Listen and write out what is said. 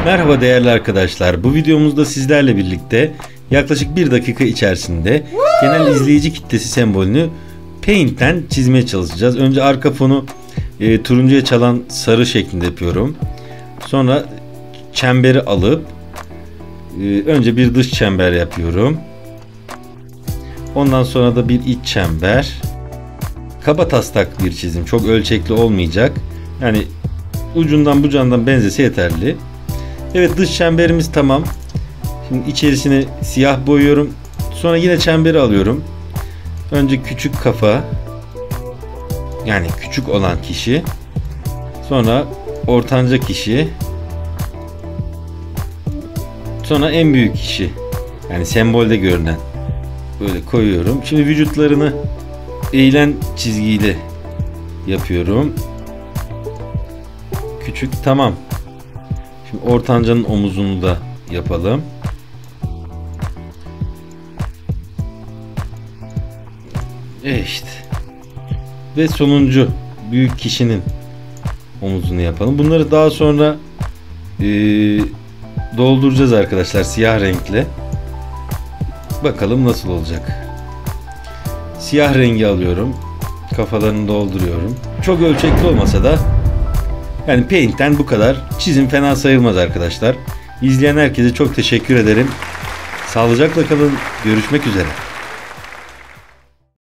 Merhaba değerli arkadaşlar. Bu videomuzda sizlerle birlikte yaklaşık 1 dakika içerisinde genel izleyici kitlesi sembolünü Paint'ten çizmeye çalışacağız. Önce arka fonu turuncuya çalan sarı şeklinde yapıyorum. Sonra çemberi alıp önce bir dış çember yapıyorum. Ondan sonra da bir iç çember. Kabataslak bir çizim. Çok ölçekli olmayacak. Yani ucundan bucağından benzese yeterli. Evet, dış çemberimiz tamam. Şimdi içerisine siyah boyuyorum. Sonra yine çemberi alıyorum. Önce küçük kafa, yani küçük olan kişi. Sonra ortanca kişi. Sonra en büyük kişi. Yani sembolde görünen. Böyle koyuyorum. Şimdi vücutlarını eğilen çizgiyle yapıyorum. Küçük tamam. Şimdi ortancanın omuzunu da yapalım. İşte. Ve sonuncu büyük kişinin omuzunu yapalım. Bunları daha sonra dolduracağız arkadaşlar siyah renkle. Bakalım nasıl olacak. Siyah rengi alıyorum. Kafalarını dolduruyorum. Çok ölçekli olmasa da yani Paint'ten bu kadar. Çizim fena sayılmaz arkadaşlar. İzleyen herkese çok teşekkür ederim. Sağlıcakla kalın. Görüşmek üzere.